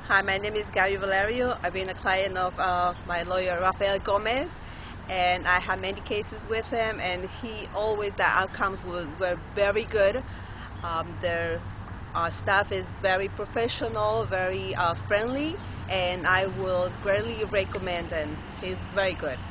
Hi, my name is Gary Valerio. I've been a client of my lawyer Rafael Gomez, and I have many cases with him, and the outcomes were very good. Their staff is very professional, very friendly, and I will greatly recommend him. He's very good.